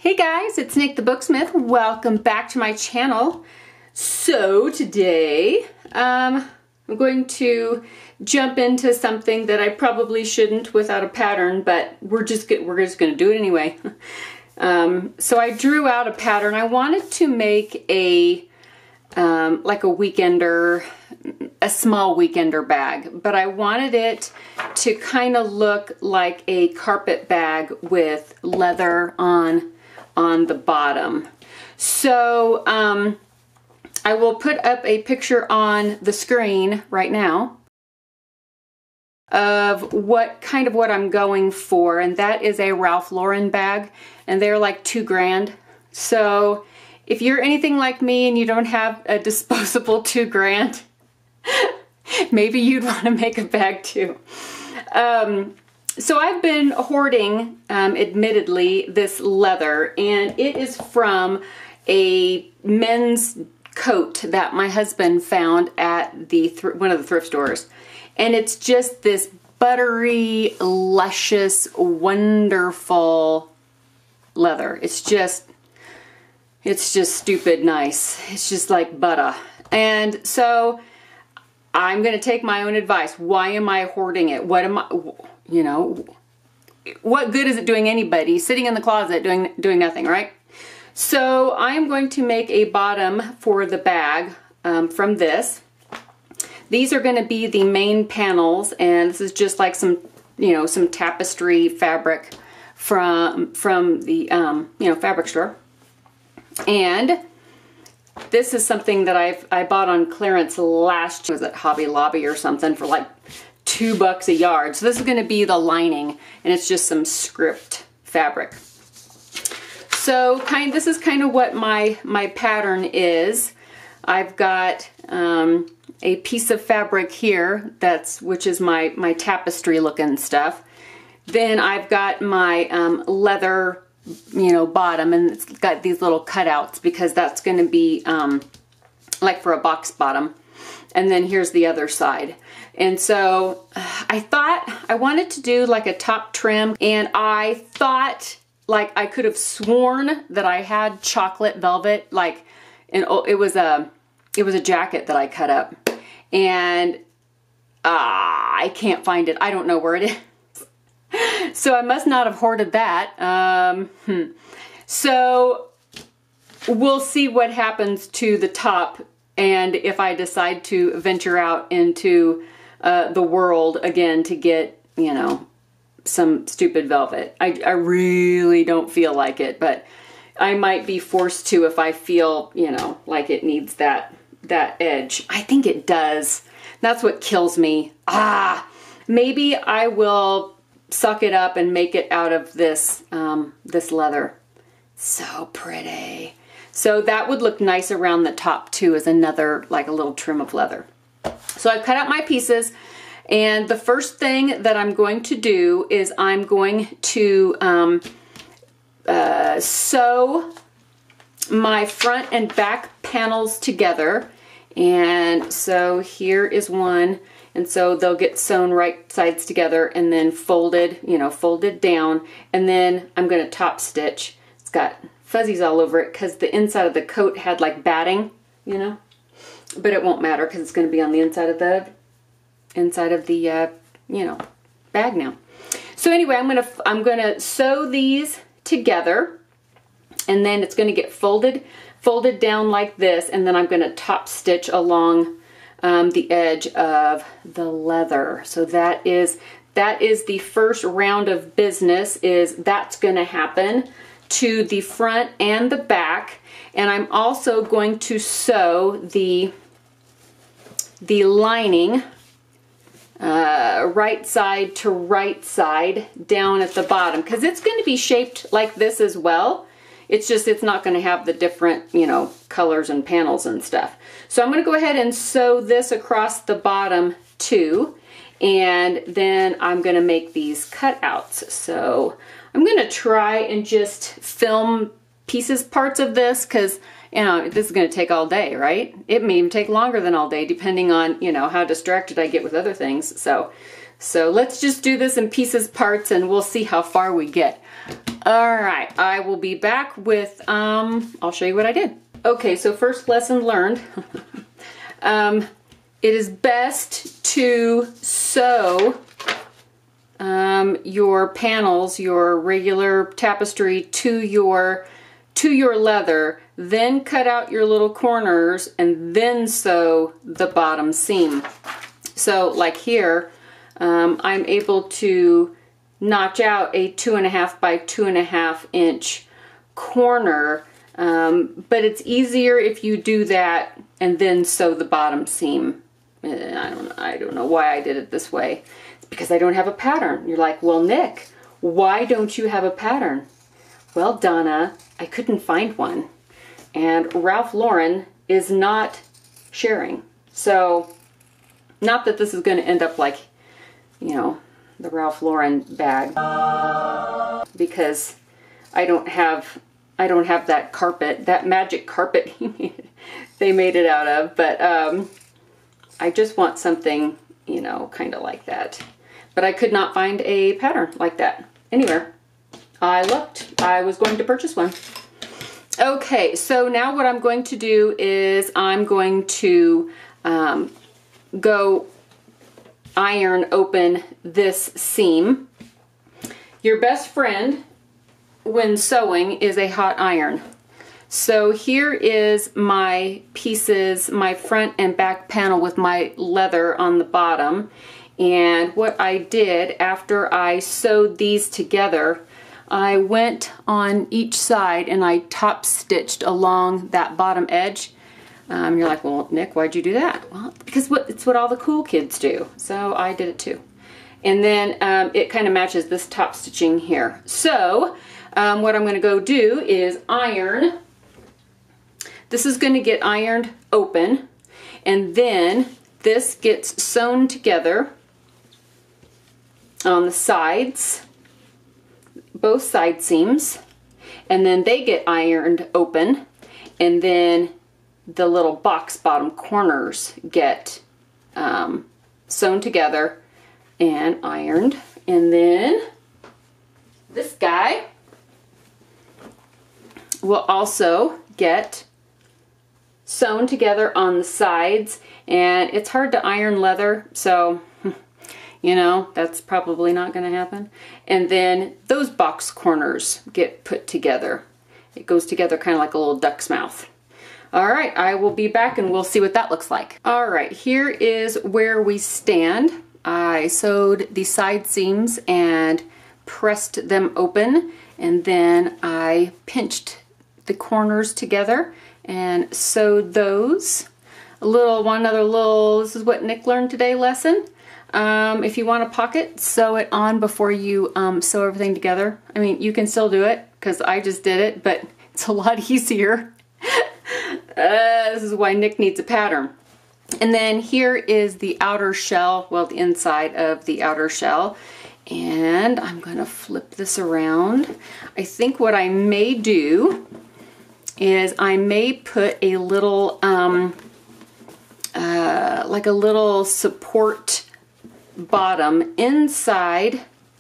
Hey guys, it's Nick the Booksmith. Welcome back to my channel. So today I'm going to jump into something that I probably shouldn't without a pattern, but we're just going to do it anyway. So I drew out a pattern. I wanted to make a like a weekender, a small weekender bag, but I wanted it to kind of look like a carpet bag with leather on the bottom. So I will put up a picture on the screen right now of what I'm going for, and that is a Ralph Lauren bag, and they're like $2 grand. So if you're anything like me and you don't have a disposable $2 grand, maybe you'd want to make a bag too. So I've been hoarding, admittedly, this leather, and it is from a men's coat that my husband found at the one of the thrift stores. And it's just this buttery, luscious, wonderful leather. It's just stupid nice. It's just like butter. And so I'm going to take my own advice. Why am I hoarding it? What am I, you know, what good is it doing anybody sitting in the closet doing nothing, right? So I'm going to make a bottom for the bag from this. These are going to be the main panels, and this is just like some, some tapestry fabric from the, fabric store. And this is something that I bought on clearance last year. Was at Hobby Lobby or something for like $2 a yard. So this is going to be the lining, and it's just some script fabric. So this is kind of what my pattern is. I've got a piece of fabric here which is my tapestry looking stuff. Then I've got my leather bottom, and it's got these little cutouts because that's going to be like for a box bottom. And then here's the other side. And so I thought I wanted to do like a top trim, and I thought like I could have sworn that I had chocolate velvet, and it was a jacket that I cut up, and I can't find it. I don't know where it is. So I must not have hoarded that. So we'll see what happens to the top, and if I decide to venture out into the world again to get, some stupid velvet. I really don't feel like it, but I might be forced to if I feel, like it needs that edge. I think it does. That's what kills me. Maybe I will suck it up and make it out of this this leather. So pretty. So that would look nice around the top too, as another, like a little trim of leather. So I've cut out my pieces, and the first thing that I'm going to do is I'm going to sew my front and back panels together. And so here is one. And so they'll get sewn right sides together and then folded, folded down. And then I'm going to top stitch. It's got fuzzies all over it because the inside of the coat had like batting, but it won't matter because it's going to be on the inside of the bag now. So anyway, I'm gonna sew these together, and then it's going to get folded down like this, and then I'm going to top stitch along the edge of the leather. So that is the first round of business. That's going to happen to the front and the back, and I'm also going to sew the lining right side to right side down at the bottom, because it's going to be shaped like this as well. It's just, it's not going to have the different, colors and panels and stuff. So I'm going to go ahead and sew this across the bottom too, and then I'm going to make these cutouts. So I'm going to try and just film parts of this, because this is going to take all day, right? It may even take longer than all day, depending on, how distracted I get with other things. So let's just do this in parts, and we'll see how far we get. All right, I will be back with, I'll show you what I did. Okay, so first lesson learned. It is best to sew your panels, your regular tapestry to your leather, then cut out your little corners and then sew the bottom seam. So like here, I'm able to notch out a 2.5 by 2.5 inch corner, but it's easier if you do that and then sew the bottom seam. I don't know why I did it this way. It's because I don't have a pattern. You're like, well, Nick, why don't you have a pattern? Well, Donna, I couldn't find one. And Ralph Lauren is not sharing. So, not that this is going to end up like, you know, the Ralph Lauren bag, because I don't have that carpet, that magic carpet they made it out of, but I just want something, you know, kind of like that. But I could not find a pattern like that anywhere. I looked. I was going to purchase one. Okay, so now what I'm going to do is I'm going to go iron open this seam. Your best friend when sewing is a hot iron. So here is my pieces, my front and back panel with my leather on the bottom. And what I did after I sewed these together, I went on each side and I top stitched along that bottom edge. You're like, well, Nick, why'd you do that? Well, because it's what all the cool kids do. So I did it too. And then it kind of matches this top stitching here. So what I'm going to go do is iron. This is going to get ironed open, and then this gets sewn together on the sides, both side seams, and then they get ironed open, and then the little box bottom corners get sewn together and ironed, and then this guy will also get sewn together on the sides. And it's hard to iron leather, so you know, that's probably not going to happen. And then those box corners get put together. It goes together kind of like a little duck's mouth. All right, I will be back and we'll see what that looks like. All right, here is where we stand. I sewed the side seams and pressed them open, and then I pinched the corners together and sewed those. One other little, this is what Nick learned today lesson. If you want a pocket, sew it on before you sew everything together. I mean, you can still do it because I just did it, but it's a lot easier. This is why Nick needs a pattern. And then here is the outer shell, well, the inside of the outer shell. And I'm going to flip this around. I think what I may do is I may put a little, like a little support bottom inside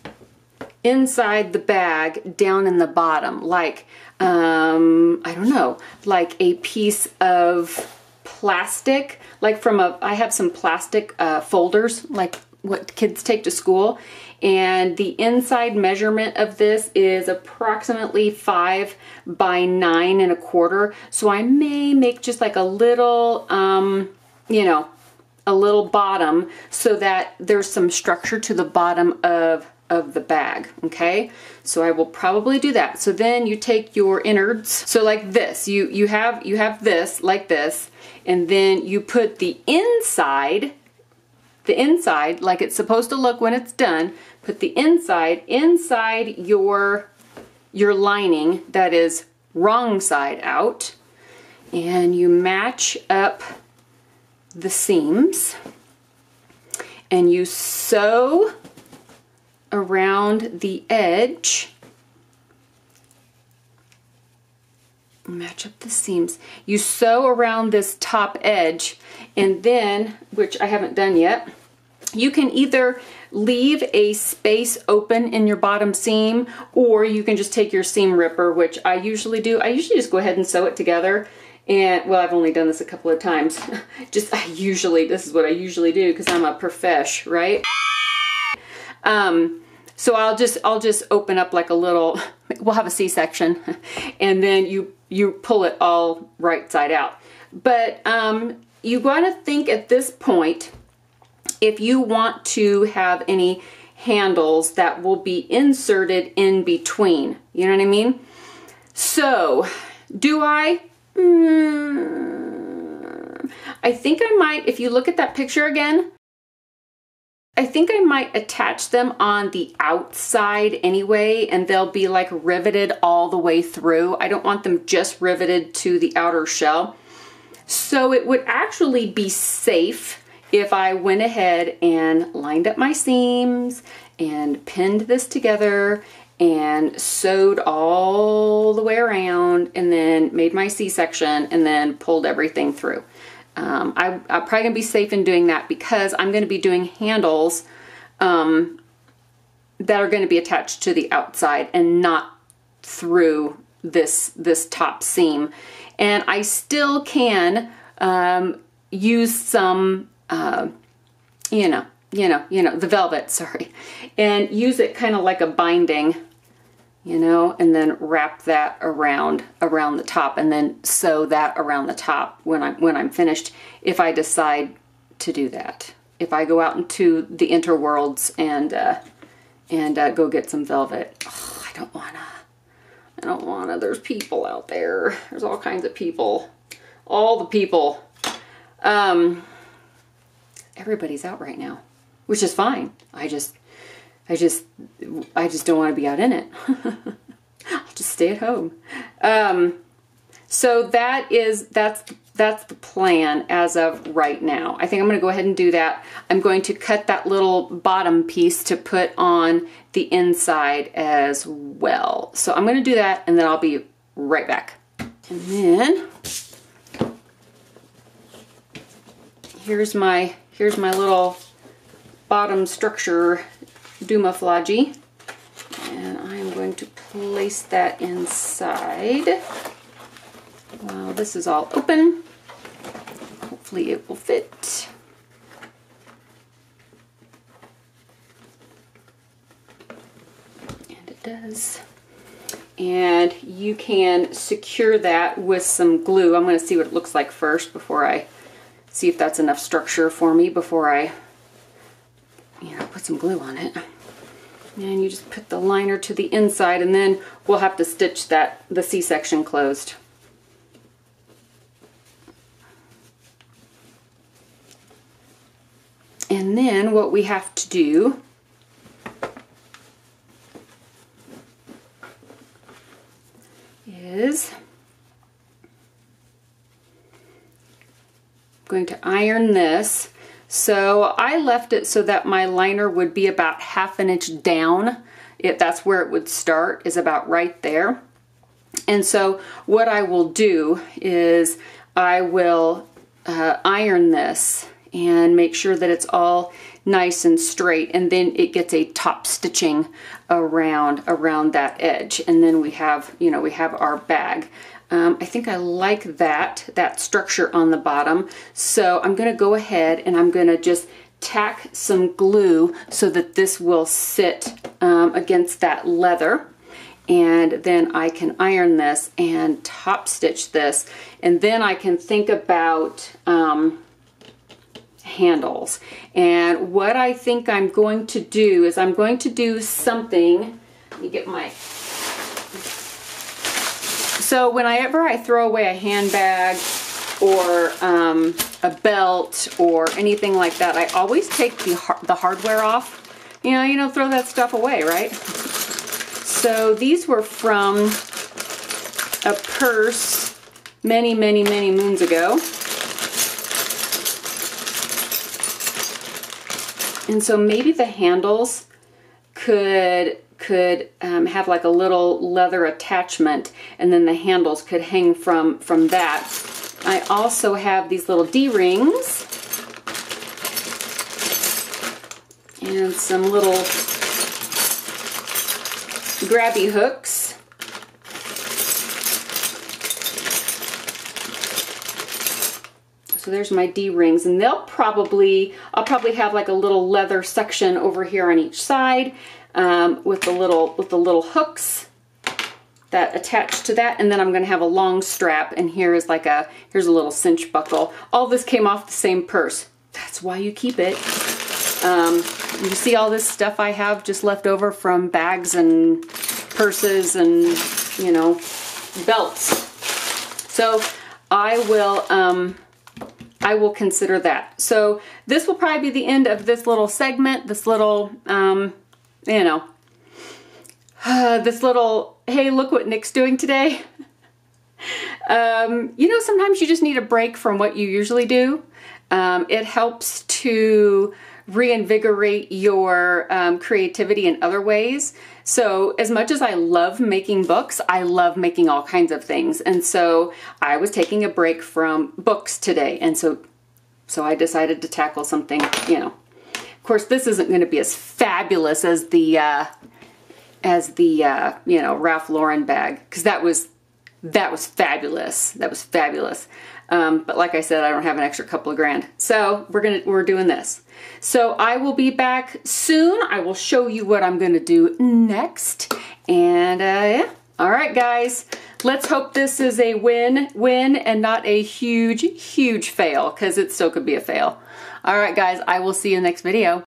the bag, down in the bottom, like, I don't know, like a piece of plastic, like I have some plastic pfolders, like what kids take to school, and the inside measurement of this is approximately 5 by 9 1/4. So I may make just like a little, you know, a little bottom so that there's some structure to the bottom of the bag. Okay, so I will probably do that. So then you take your innards, so like this, you have this like this, and then you put the inside like it's supposed to look when it's done. Put the inside your lining that is wrong side out, and you match up the seams and you sew around the edge. Match up the seams. You sew around this top edge, and then, which I haven't done yet, You can either leave a space open in your bottom seam, or you can just take your seam ripper, which I usually do. I usually just go ahead and sew it together. And, well, I've only done this a couple of times. This is what I usually do because I'm a profesh, right? So I'll just open up like a little, we'll have a C-section, and then you pull it all right side out. But you want to think at this point, if you want to have any handles that will be inserted in between, you know what I mean? So, do I? I think I might, if you look at that picture again, I think I might attach them on the outside anyway, and they'll be like riveted all the way through. I don't want them just riveted to the outer shell. So it would actually be safe if I went ahead and lined up my seams and pinned this together and sewed all the way around and then made my C-section and then pulled everything through. I'm probably gonna be safe in doing that because I'm gonna be doing handles that are gonna be attached to the outside and not through this top seam. And I still can use some the velvet, sorry, and use it kind of like a binding, and then wrap that around the top and then sew that around the top when I'm finished, if I decide to do that. If I go out into the interworlds and go get some velvet. Oh, I don't wanna, there's people out there. There's all kinds of people. All the people. Everybody's out right now, which is fine. I just don't want to be out in it. I'll just stay at home. So that's the plan as of right now. I think I'm going to go ahead and do that. I'm going to cut that little bottom piece to put on the inside as well. So I'm going to do that, and then I'll be right back. And then here's my little bottom structure Dumaflagi, and I'm going to place that inside while this is all open. Hopefully it will fit. And it does. And you can secure that with some glue. I'm going to see what it looks like first before I see if that's enough structure for me before I put some glue on it. And you just put the liner to the inside, and then we'll have to stitch the C-section closed. And then what we have to do is I'm going to iron this. So I left it so that my liner would be about 1/2 inch down. That's where it would start, is about right there. And so what I will do is I will iron this and make sure that it's all nice and straight, and then it gets a top stitching around that edge, and then we have our bag. I think I like that structure on the bottom, so I'm going to go ahead and I'm going to just tack some glue so that this will sit against that leather, and then I can iron this and top stitch this, and then I can think about handles. And what I think I'm going to do is I'm going to do something. Let me get my... So whenever I throw away a handbag or a belt or anything like that, I always take the hardware off. You don't throw that stuff away, right? So these were from a purse many, many, many moons ago. And so maybe the handles could have like a little leather attachment, and then the handles could hang from that. I also have these little D-rings And some little grabby hooks. So there's my D-rings, and I'll probably have like a little leather section over here on each side with the little hooks that attach to that, and then I'm going to have a long strap, and here's a little cinch buckle. All this came off the same purse. That's why you keep it. You see all this stuff I have just left over from bags and purses and, you know, belts. So I will consider that. So this will probably be the end of this little segment, this little, you know, this little, hey, look what Nick's doing today. You know, sometimes you just need a break from what you usually do. It helps to reinvigorate your creativity in other ways. So as much as I love making books, I love making all kinds of things. And so I was taking a break from books today. And so I decided to tackle something, you know. Of course, this isn't going to be as fabulous as the you know, Ralph Lauren bag, because that was fabulous. That was fabulous. But like I said, I don't have an extra couple of grand. So we're doing this. So I will be back soon. I will show you what I'm going to do next. And yeah. All right, guys. Let's hope this is a win and not a huge fail, because it still could be a fail. All right, guys. I will see you in the next video.